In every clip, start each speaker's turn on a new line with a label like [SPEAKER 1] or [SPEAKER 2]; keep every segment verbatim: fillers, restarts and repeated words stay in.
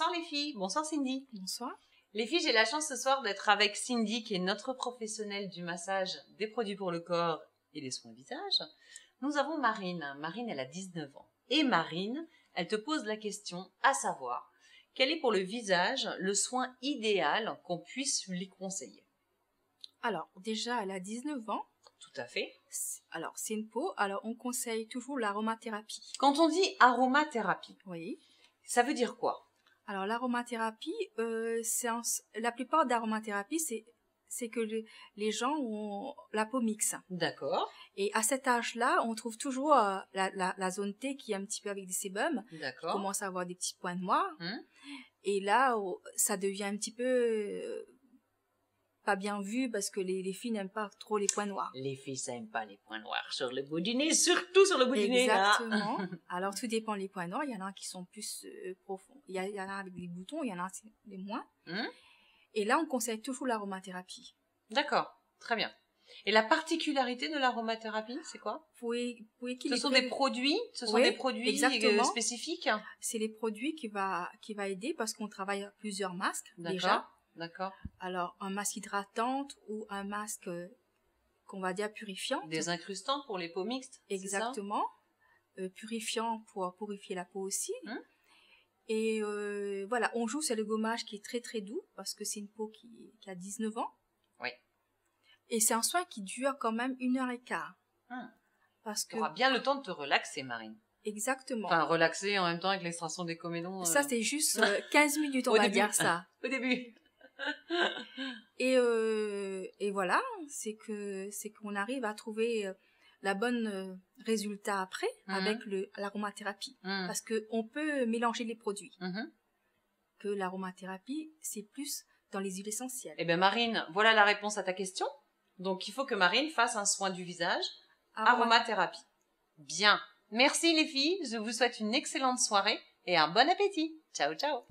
[SPEAKER 1] Bonsoir les filles, bonsoir Cindy.
[SPEAKER 2] Bonsoir.
[SPEAKER 1] Les filles, j'ai la chance ce soir d'être avec Cindy qui est notre professionnelle du massage, des produits pour le corps et des soins visage. Nous avons Marine. Marine, elle a dix-neuf ans. Et Marine, elle te pose la question à savoir, quel est pour le visage le soin idéal qu'on puisse lui conseiller?
[SPEAKER 2] Alors, déjà, elle a dix-neuf ans.
[SPEAKER 1] Tout à fait.
[SPEAKER 2] Alors, c'est une peau. Alors, on conseille toujours l'aromathérapie.
[SPEAKER 1] Quand on dit aromathérapie,
[SPEAKER 2] Oui.
[SPEAKER 1] ça veut dire quoi?
[SPEAKER 2] Alors, l'aromathérapie, euh, c'est un- la plupart d'aromathérapie, c'est c'est que le- les gens ont la peau mixte.
[SPEAKER 1] D'accord,
[SPEAKER 2] Et à cet âge-là, on trouve toujours euh, la, la, la zone T qui est un petit peu avec des sébums, qui
[SPEAKER 1] d'accord.
[SPEAKER 2] commence à avoir des petits points noirs.
[SPEAKER 1] Hum.
[SPEAKER 2] Et là, oh, ça devient un petit peu euh, pas bien vu parce que les, les filles n'aiment pas trop les points noirs.
[SPEAKER 1] Les filles, ça aime pas les points noirs sur le bout du nez, surtout sur le bout du nez, là.
[SPEAKER 2] Exactement. Alors, tout dépend des points noirs. Il y en a qui sont plus euh, profonds. Il y, a, il y en a avec des boutons, il y en a des moins.
[SPEAKER 1] Hum.
[SPEAKER 2] Et là, on conseille toujours l'aromathérapie.
[SPEAKER 1] D'accord, très bien. Et la particularité de l'aromathérapie, c'est quoi?
[SPEAKER 2] Pour, é- pour
[SPEAKER 1] Ce
[SPEAKER 2] équilibrer...
[SPEAKER 1] sont des produits, ce sont
[SPEAKER 2] Oui,
[SPEAKER 1] des produits
[SPEAKER 2] exactement.
[SPEAKER 1] euh, spécifiques?
[SPEAKER 2] C'est les produits qui va, qui va aider parce qu'on travaille plusieurs masques,
[SPEAKER 1] D'accord,
[SPEAKER 2] déjà.
[SPEAKER 1] d'accord.
[SPEAKER 2] Alors, un masque hydratant ou un masque euh, qu'on va dire purifiant.
[SPEAKER 1] Des incrustants pour les peaux mixtes, c'est ça?
[SPEAKER 2] Exactement. Euh, purifiant pour purifier la peau aussi.
[SPEAKER 1] Hum.
[SPEAKER 2] Et euh, voilà, on joue sur le gommage qui est très très doux parce que c'est une peau qui, qui a dix-neuf ans.
[SPEAKER 1] Oui.
[SPEAKER 2] Et c'est un soin qui dure quand même une heure et quart.
[SPEAKER 1] Hum.
[SPEAKER 2] Parce
[SPEAKER 1] Tu
[SPEAKER 2] que,
[SPEAKER 1] auras bien le temps de te relaxer, Marine.
[SPEAKER 2] exactement.
[SPEAKER 1] Enfin, relaxer en même temps avec l'extraction des comédons. euh,
[SPEAKER 2] Ça, c'est juste euh, quinze minutes, on
[SPEAKER 1] Au
[SPEAKER 2] va
[SPEAKER 1] début.
[SPEAKER 2] dire ça.
[SPEAKER 1] Au début.
[SPEAKER 2] Et, euh, et voilà, c'est que c'est qu'on arrive à trouver euh, la bonne euh, résultat après
[SPEAKER 1] Mhm.
[SPEAKER 2] avec le l'aromathérapie.
[SPEAKER 1] Hum.
[SPEAKER 2] Parce que on peut mélanger les produits.
[SPEAKER 1] Mhm.
[SPEAKER 2] Que l'aromathérapie, c'est plus dans les huiles essentielles.
[SPEAKER 1] Eh bien, Marine, voilà la réponse à ta question. Donc, il faut que Marine fasse un soin du visage.
[SPEAKER 2] Aroma-
[SPEAKER 1] Aromathérapie. Bien. Merci les filles. Je vous souhaite une excellente soirée et un bon appétit. Ciao, ciao.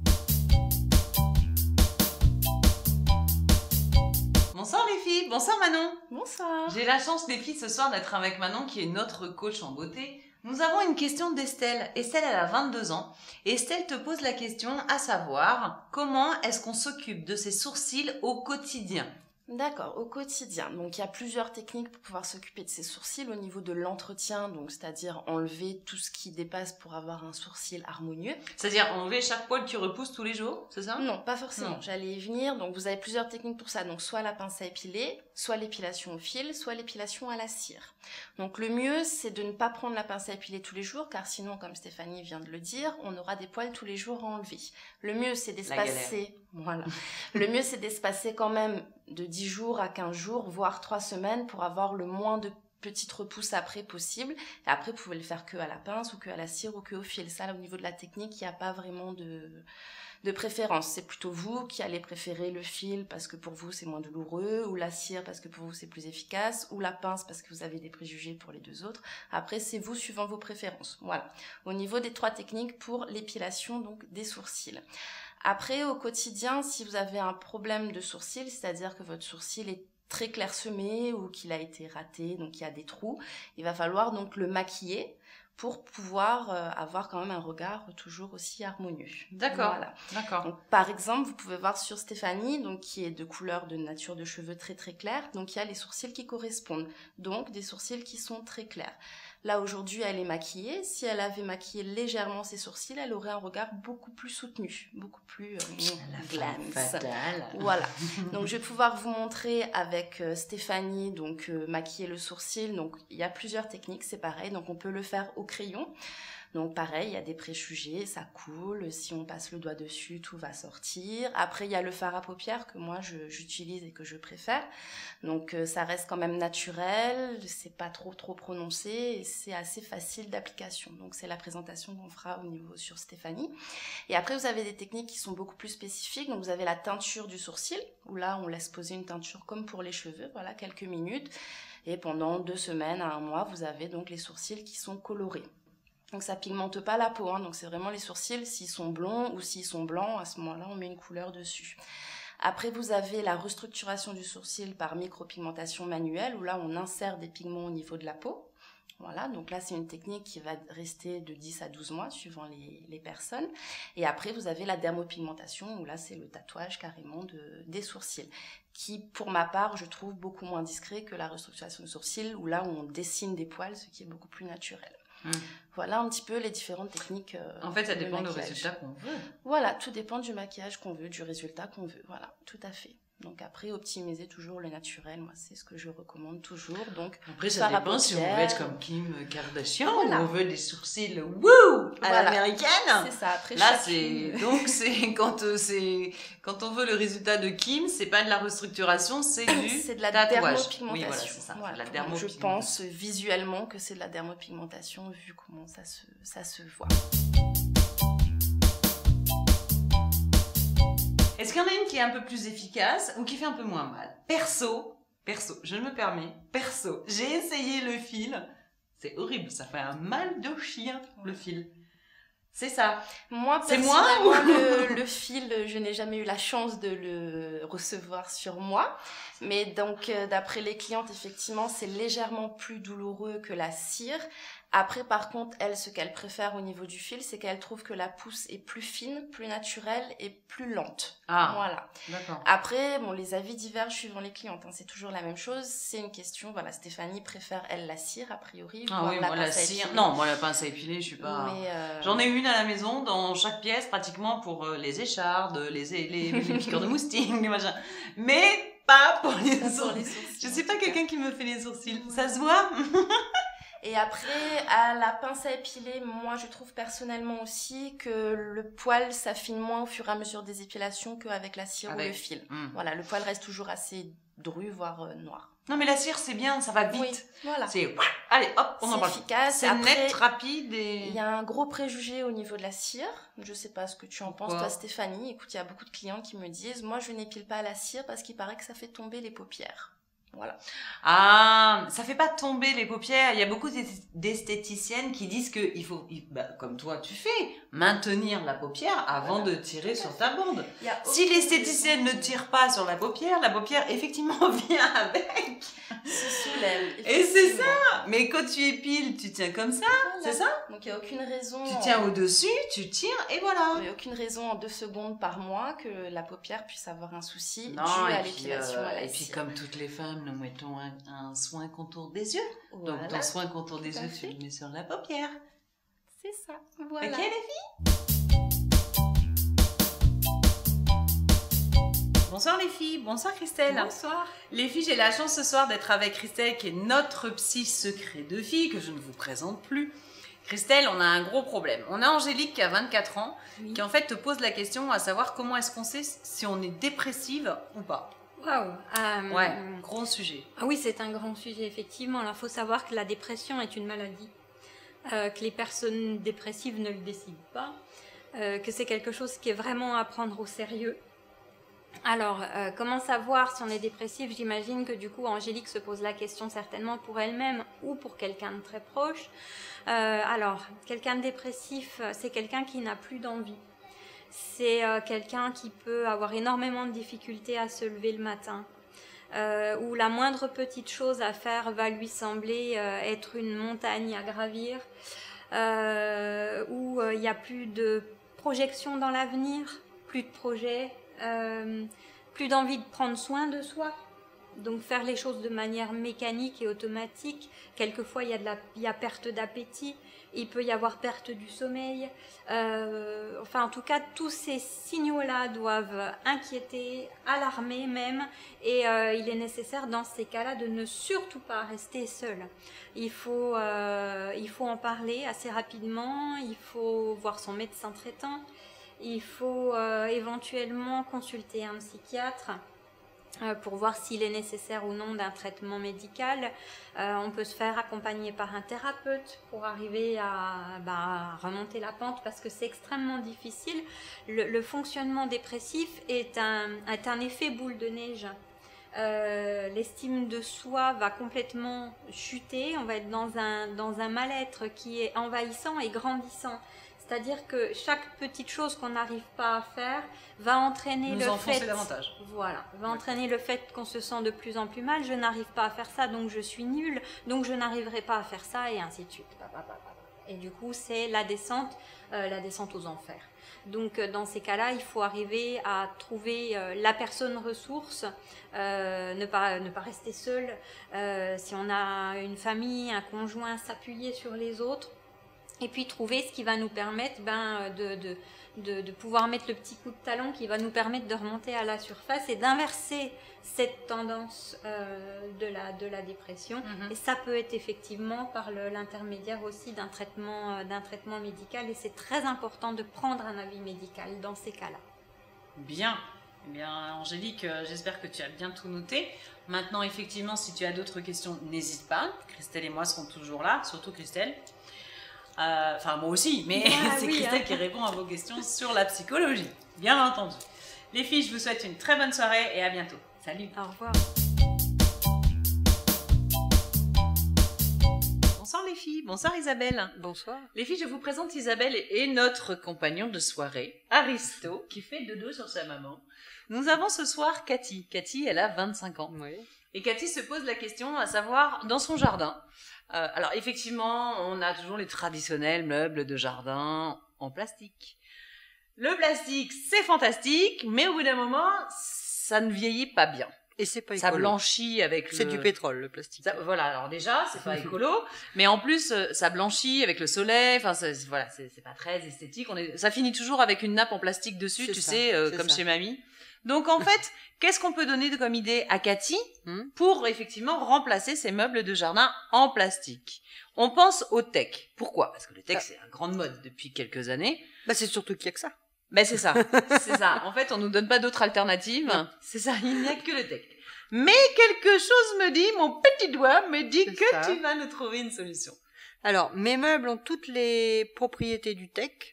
[SPEAKER 1] Bonsoir les filles. Bonsoir Manon.
[SPEAKER 2] Bonsoir.
[SPEAKER 1] J'ai la chance les filles ce soir d'être avec Manon qui est notre coach en beauté. Nous avons une question d'Estelle. Estelle, elle a vingt-deux ans. Et Estelle te pose la question à savoir comment est-ce qu'on s'occupe de ses sourcils au quotidien?
[SPEAKER 3] D'accord, au quotidien. Donc il y a plusieurs techniques pour pouvoir s'occuper de ses sourcils au niveau de l'entretien, donc c'est-à-dire enlever tout ce qui dépasse pour avoir un sourcil harmonieux.
[SPEAKER 1] C'est-à-dire enlever chaque poil qui repousse tous les jours, c'est ça?
[SPEAKER 3] Non, pas forcément.
[SPEAKER 1] Non.
[SPEAKER 3] J'allais y venir. Donc vous avez plusieurs techniques pour ça. Donc soit la pince à épiler, soit l'épilation au fil, soit l'épilation à la cire. Donc le mieux, c'est de ne pas prendre la pince à épiler tous les jours, car sinon, comme Stéphanie vient de le dire, on aura des poils tous les jours à enlever. Le mieux, c'est d'espacer. Voilà. Le mieux, c'est d'espacer quand même de dix jours à quinze jours, voire trois semaines, pour avoir le moins de petites repousses après possible. Et après, vous pouvez le faire que à la pince ou que à la cire ou que au fil. Ça, là, au niveau de la technique, il n'y a pas vraiment de, de préférence. C'est plutôt vous qui allez préférer le fil parce que pour vous, c'est moins douloureux, ou la cire parce que pour vous, c'est plus efficace, ou la pince parce que vous avez des préjugés pour les deux autres. Après, c'est vous suivant vos préférences. Voilà. Au niveau des trois techniques pour l'épilation, donc, des sourcils. Après, au quotidien, si vous avez un problème de sourcil, c'est-à-dire que votre sourcil est très clairsemé ou qu'il a été raté, donc il y a des trous, il va falloir donc le maquiller pour pouvoir euh, avoir quand même un regard toujours aussi harmonieux.
[SPEAKER 1] D'accord,
[SPEAKER 3] Voilà.
[SPEAKER 1] d'accord.
[SPEAKER 3] Donc, par exemple, vous pouvez voir sur Stéphanie, donc qui est de couleur de nature de cheveux très très claire, donc il y a les sourcils qui correspondent, donc des sourcils qui sont très clairs. Là, aujourd'hui, elle est maquillée. Si elle avait maquillé légèrement ses sourcils, elle aurait un regard beaucoup plus soutenu, beaucoup plus euh, glance.
[SPEAKER 1] Fatale.
[SPEAKER 3] Voilà. Donc, je vais pouvoir vous montrer avec euh, Stéphanie, donc euh, maquiller le sourcil. Donc, il y a plusieurs techniques, c'est pareil. Donc, on peut le faire au crayon. Donc pareil, il y a des préjugés, ça coule, si on passe le doigt dessus, tout va sortir. Après, il y a le fard à paupières que moi je, j'utilise et que je préfère. Donc euh, ça reste quand même naturel, c'est pas trop trop prononcé et c'est assez facile d'application. Donc c'est la présentation qu'on fera au niveau sur Stéphanie. Et après, vous avez des techniques qui sont beaucoup plus spécifiques. Donc vous avez la teinture du sourcil, où là on laisse poser une teinture comme pour les cheveux, voilà, quelques minutes. Et pendant deux semaines à un mois, vous avez donc les sourcils qui sont colorés. Donc ça pigmente pas la peau, hein. Donc c'est vraiment les sourcils, s'ils sont blonds ou s'ils sont blancs, à ce moment-là on met une couleur dessus. Après vous avez la restructuration du sourcil par micropigmentation manuelle, où là on insère des pigments au niveau de la peau. Voilà, donc là, c'est une technique qui va rester de dix à douze mois, suivant les, les personnes. Et après, vous avez la dermopigmentation, où là, c'est le tatouage carrément de, des sourcils, qui, pour ma part, je trouve beaucoup moins discret que la restructuration de sourcils, où là, on dessine des poils, ce qui est beaucoup plus naturel. Mmh. Voilà un petit peu les différentes techniques. Euh,
[SPEAKER 1] en fait, ça dépend du résultat qu'on veut.
[SPEAKER 3] Voilà, tout dépend du maquillage qu'on veut, du résultat qu'on veut. Voilà, tout à fait. Donc après, optimiser toujours le naturel, moi, c'est ce que je recommande toujours. Donc,
[SPEAKER 1] après, ça dépend si on veut être comme Kim Kardashian
[SPEAKER 3] voilà.
[SPEAKER 1] ou on veut des sourcils wouh à
[SPEAKER 3] voilà.
[SPEAKER 1] l'américaine.
[SPEAKER 3] C'est ça. Après,
[SPEAKER 1] là,
[SPEAKER 3] chacune...
[SPEAKER 1] c'est donc c'est quand euh, c'est quand on veut le résultat de Kim, c'est pas de la restructuration, c'est du
[SPEAKER 3] c'est de la
[SPEAKER 1] tatouage.
[SPEAKER 3] dermopigmentation.
[SPEAKER 1] Oui, voilà, c'est ça.
[SPEAKER 3] Voilà.
[SPEAKER 1] La dermopigmentation.
[SPEAKER 3] Je pense visuellement que c'est de la dermopigmentation vu comment ça se ça se voit.
[SPEAKER 1] Est-ce qu'il y en a une qui est un peu plus efficace ou qui fait un peu moins mal? Perso, perso, je me permets, perso, j'ai essayé le fil. C'est horrible, ça fait un mal de chien, le fil. C'est ça.
[SPEAKER 3] Moi,
[SPEAKER 1] c'est moi
[SPEAKER 3] ou... le, le fil, je n'ai jamais eu la chance de le recevoir sur moi. Mais donc, euh, d'après les clientes, effectivement, c'est légèrement plus douloureux que la cire. Après, par contre, elle, ce qu'elle préfère au niveau du fil, c'est qu'elle trouve que la pousse est plus fine, plus naturelle et plus lente.
[SPEAKER 1] Ah,
[SPEAKER 3] voilà.
[SPEAKER 1] D'accord.
[SPEAKER 3] Après, bon, les avis divergent suivant les clientes. Hein, c'est toujours la même chose. C'est une question. Voilà, Stéphanie préfère elle la cire a priori.
[SPEAKER 1] Ah oui,
[SPEAKER 3] la
[SPEAKER 1] moi la cire. Non, moi la pince à épiler, je suis pas.
[SPEAKER 3] Mais euh...
[SPEAKER 1] J'en ai une à la maison dans chaque pièce pratiquement pour euh, les échardes, les les, les, les piqûres de moustiques, les machins. Mais pas pour les,
[SPEAKER 3] pas
[SPEAKER 1] sourcils.
[SPEAKER 3] Pour les sourcils.
[SPEAKER 1] Je suis pas quelqu'un qui me fait les sourcils. Ça se voit.
[SPEAKER 3] Et après, à la pince à épiler, moi je trouve personnellement aussi que le poil s'affine moins au fur et à mesure des épilations qu'avec la cire avec... ou le fil. Mmh. Voilà, le poil reste toujours assez dru, voire euh, noir.
[SPEAKER 1] Non mais la cire c'est bien, ça va vite.
[SPEAKER 3] Oui, voilà.
[SPEAKER 1] C'est allez hop, on en parle.
[SPEAKER 3] C'est efficace.
[SPEAKER 1] C'est net, rapide et.
[SPEAKER 3] Il y a un gros préjugé au niveau de la cire. Je sais pas ce que tu en Pourquoi? penses, toi Stéphanie. Écoute, il y a beaucoup de clients qui me disent, moi je n'épile pas la cire parce qu'il paraît que ça fait tomber les paupières. Voilà.
[SPEAKER 1] Ah, ça fait pas tomber les paupières. Il y a beaucoup d'esthéticiennes qui disent que il faut, bah, comme toi tu fais, maintenir la paupière avant voilà. de tirer sur ta bande. Si l'esthéticienne ne tire pas sur la paupière, la paupière effectivement vient avec.
[SPEAKER 3] Se soulève.
[SPEAKER 1] Et c'est ça. Mais quand tu épiles, tu tiens comme ça, voilà. c'est ça?
[SPEAKER 3] Donc il n'y a aucune raison.
[SPEAKER 1] Tu tiens en... au-dessus, tu tires et voilà.
[SPEAKER 3] Il n'y a aucune raison en deux secondes par mois que la paupière puisse avoir un souci
[SPEAKER 1] non,
[SPEAKER 3] dû à l'épilation euh, à la
[SPEAKER 1] Et puis
[SPEAKER 3] cire.
[SPEAKER 1] comme toutes les femmes, nous mettons un, un soin contour des yeux. Voilà. Donc ton soin contour des Tout yeux, tu le mets sur la paupière.
[SPEAKER 3] C'est ça. Voilà.
[SPEAKER 1] Ok les filles? Bonsoir les filles, bonsoir Christelle.
[SPEAKER 2] Bonsoir.
[SPEAKER 1] Les filles, j'ai la chance ce soir d'être avec Christelle qui est notre psy secret de fille que je ne vous présente plus. Christelle, on a un gros problème. On a Angélique qui a vingt-quatre ans, oui. qui en fait te pose la question à savoir comment est-ce qu'on sait si on est dépressive ou pas.
[SPEAKER 2] Waouh euh,
[SPEAKER 1] Ouais, gros sujet.
[SPEAKER 2] Ah oui, c'est un grand sujet, effectivement. Alors, il faut savoir que la dépression est une maladie, euh, que les personnes dépressives ne le décident pas, euh, que c'est quelque chose qui est vraiment à prendre au sérieux. Alors, euh, comment savoir si on est dépressif? J'imagine que du coup, Angélique se pose la question certainement pour elle-même ou pour quelqu'un de très proche. Euh, alors, quelqu'un de dépressif, c'est quelqu'un qui n'a plus d'envie. C'est euh, quelqu'un qui peut avoir énormément de difficultés à se lever le matin, euh, où la moindre petite chose à faire va lui sembler euh, être une montagne à gravir, euh, où il n'y a plus de projection dans l'avenir, plus de projets, euh, plus d'envie de prendre soin de soi. Donc faire les choses de manière mécanique et automatique. Quelquefois, il y a, de la, il y a perte d'appétit, il peut y avoir perte du sommeil. Euh, enfin, en tout cas, tous ces signaux-là doivent inquiéter, alarmer même. Et euh, il est nécessaire dans ces cas-là de ne surtout pas rester seul. Il faut, euh, il faut en parler assez rapidement, il faut voir son médecin traitant, il faut euh, éventuellement consulter un psychiatre pour voir s'il est nécessaire ou non d'un traitement médical. Euh, on peut se faire accompagner par un thérapeute pour arriver à bah, remonter la pente parce que c'est extrêmement difficile. Le, le fonctionnement dépressif est un, est un effet boule de neige. Euh, l'estime de soi va complètement chuter, on va être dans un, dans un mal-être qui est envahissant et grandissant. C'est-à-dire que chaque petite chose qu'on n'arrive pas à faire va entraîner
[SPEAKER 1] Nous
[SPEAKER 2] le
[SPEAKER 1] enfoncer
[SPEAKER 2] fait...
[SPEAKER 1] davantage.
[SPEAKER 2] Voilà, va entraîner le fait qu'on se sent de plus en plus mal. Je n'arrive pas à faire ça, donc je suis nulle, donc je n'arriverai pas à faire ça, et ainsi de suite. Et du coup, c'est la descente, euh, la descente aux enfers. Donc, euh, dans ces cas-là, il faut arriver à trouver euh, la personne ressource, euh, ne pas ne pas rester seul. Euh, si on a une famille, un conjoint, s'appuyer sur les autres. Et puis trouver ce qui va nous permettre ben, de, de, de, de pouvoir mettre le petit coup de talon qui va nous permettre de remonter à la surface et d'inverser cette tendance euh, de, la, de la dépression. Mm-hmm. Et ça peut être effectivement par le, l'intermédiaire aussi d'un traitement, euh, d'un traitement médical. Et c'est très important de prendre un avis médical dans ces cas-là.
[SPEAKER 1] Bien. Eh bien, Angélique, j'espère que tu as bien tout noté. Maintenant, effectivement, si tu as d'autres questions, n'hésite pas. Christelle et moi serons toujours là, surtout Christelle. Enfin, euh, moi aussi, mais ah, c'est oui, Christelle hein. qui répond à vos questions sur la psychologie, bien entendu. Les filles, je vous souhaite une très bonne soirée et à bientôt. Salut.
[SPEAKER 2] Au revoir.
[SPEAKER 1] Bonsoir les filles, bonsoir Isabelle.
[SPEAKER 4] Bonsoir.
[SPEAKER 1] Les filles, je vous présente Isabelle et notre compagnon de soirée, Aristo, qui fait dodo sur sa maman. Nous avons ce soir Cathy. Cathy, elle a vingt-cinq ans.
[SPEAKER 4] Oui.
[SPEAKER 1] Et Cathy se pose la question à savoir, dans son jardin, Euh, alors effectivement, on a toujours les traditionnels meubles de jardin en plastique. Le plastique, c'est fantastique, mais au bout d'un moment, ça ne vieillit pas bien.
[SPEAKER 4] Et c'est pas
[SPEAKER 1] Ça
[SPEAKER 4] écolo.
[SPEAKER 1] blanchit avec
[SPEAKER 4] c'est
[SPEAKER 1] le...
[SPEAKER 4] du pétrole, le plastique.
[SPEAKER 1] Ça, voilà, alors déjà, c'est pas écolo, mais en plus, ça blanchit avec le soleil, enfin, c'est, voilà, c'est, c'est pas très esthétique. On est... Ça finit toujours avec une nappe en plastique dessus, c'est tu ça, sais, euh, comme ça. Chez mamie. Donc en fait, qu'est-ce qu'on peut donner de, comme idée à Cathy hmm? pour effectivement remplacer ces meubles de jardin en plastique? On pense au teck. Pourquoi? Parce que le teck, ah. c'est un grande mode depuis quelques années.
[SPEAKER 4] Bah c'est surtout qu'il y a que ça.
[SPEAKER 1] Ben c'est ça, c'est ça. En fait, on nous donne pas d'autres alternatives. Non. C'est ça, il n'y a que le teck. Mais quelque chose me dit, mon petit doigt me dit c'est que ça. Tu vas nous trouver une solution.
[SPEAKER 4] Alors, mes meubles ont toutes les propriétés du teck.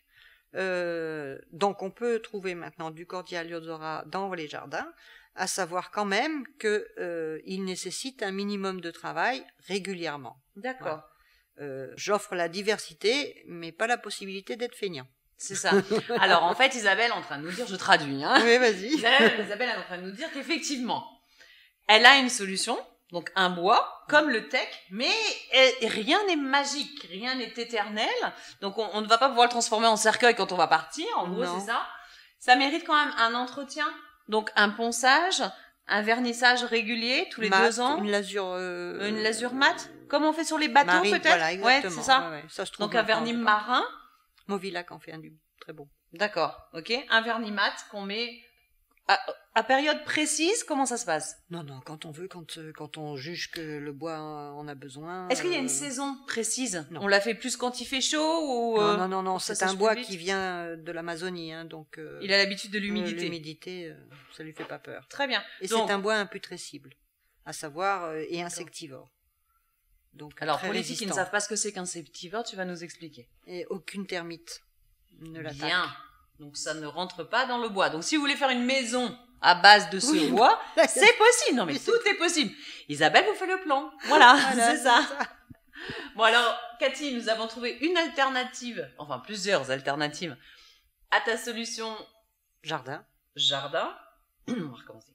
[SPEAKER 4] Euh, donc on peut trouver maintenant du Cordia Lyodora dans les jardins, à savoir quand même que euh, il nécessite un minimum de travail régulièrement.
[SPEAKER 1] D'accord.
[SPEAKER 4] Voilà. Euh, j'offre la diversité, mais pas la possibilité d'être feignant.
[SPEAKER 1] C'est ça. Alors en fait, Isabelle est en train de nous dire, je traduis, hein.
[SPEAKER 4] Oui, vas-y.
[SPEAKER 1] Isabelle, Isabelle est en train de nous dire qu'effectivement, elle a une solution. Donc un bois, comme le teck, mais rien n'est magique, rien n'est éternel. Donc on, on ne va pas pouvoir le transformer en cercueil quand on va partir, en gros non. C'est ça. Ça mérite quand même un entretien, donc un ponçage, un vernissage régulier tous les
[SPEAKER 4] mat,
[SPEAKER 1] deux ans.
[SPEAKER 4] Une lasure... Euh...
[SPEAKER 1] Une lasure mate, comme on fait sur les bateaux
[SPEAKER 4] Marine,
[SPEAKER 1] peut-être.
[SPEAKER 4] Voilà, exactement.
[SPEAKER 1] Ouais, c'est ça.
[SPEAKER 4] Ouais, ouais. Ça se trouve
[SPEAKER 1] donc un vernis marin.
[SPEAKER 4] Movilac en fait un du très beau.
[SPEAKER 1] D'accord, ok. Un vernis mat qu'on met... À, à période précise, comment ça se passe?
[SPEAKER 4] Non, non, quand on veut, quand, quand on juge que le bois en a besoin.
[SPEAKER 1] Est-ce qu'il y a une euh... saison précise? Non. On l'a fait plus quand il fait chaud ou
[SPEAKER 4] Non, non, non, non c'est un bois qui vient de l'Amazonie, hein, donc. Euh,
[SPEAKER 1] il a l'habitude de l'humidité.
[SPEAKER 4] Euh, l'humidité, euh, ça lui fait pas peur.
[SPEAKER 1] Très bien.
[SPEAKER 4] Et
[SPEAKER 1] donc...
[SPEAKER 4] c'est un bois imputrescible, à savoir euh, et insectivore.
[SPEAKER 1] Donc. Alors pour les filles qui ne savent pas ce que c'est qu'insectivore, tu vas nous expliquer.
[SPEAKER 4] Et aucune termite ne l'attaque.
[SPEAKER 1] Bien. Donc ça ne rentre pas dans le bois. Donc si vous voulez faire une maison à base de ce oui. bois, c'est possible. Non mais oui, tout est possible. Isabelle vous fait le plan. Voilà, voilà c'est ça. ça. Bon alors, Cathy, nous avons trouvé une alternative, enfin plusieurs alternatives à ta solution
[SPEAKER 4] jardin.
[SPEAKER 1] Jardin. On va recommencer.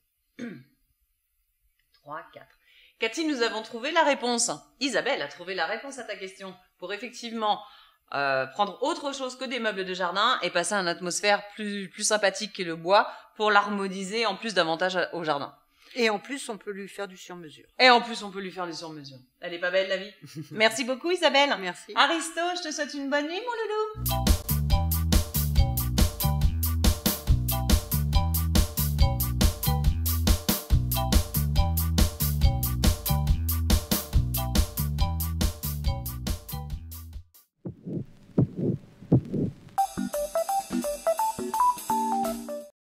[SPEAKER 1] trois, quatre. Cathy, nous avons trouvé la réponse. Isabelle a trouvé la réponse à ta question pour effectivement Euh, prendre autre chose que des meubles de jardin et passer à une atmosphère plus, plus sympathique que le bois pour l'harmoniser en plus davantage au jardin.
[SPEAKER 4] Et en plus, on peut lui faire du sur-mesure.
[SPEAKER 1] Et en plus, on peut lui faire du sur-mesure. Elle est pas belle, la vie. Merci beaucoup, Isabelle.
[SPEAKER 4] Merci.
[SPEAKER 1] Aristo, je te souhaite une bonne nuit, mon loulou.